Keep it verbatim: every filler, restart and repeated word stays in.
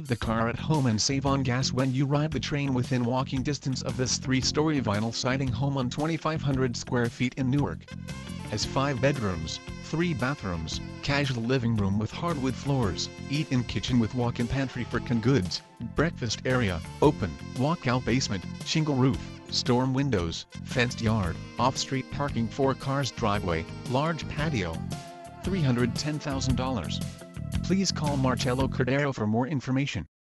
Leave the car at home and save on gas when you ride the train within walking distance of this three-story vinyl siding home on twenty-five hundred square feet in Newark. Has five bedrooms, three bathrooms, casual living room with hardwood floors, eat-in kitchen with walk-in pantry for canned goods, breakfast area, open, walk-out basement, shingle roof, storm windows, fenced yard, off-street parking four cars driveway, large patio. three hundred ten thousand dollars. Please call Marcelo Cordeiro for more information.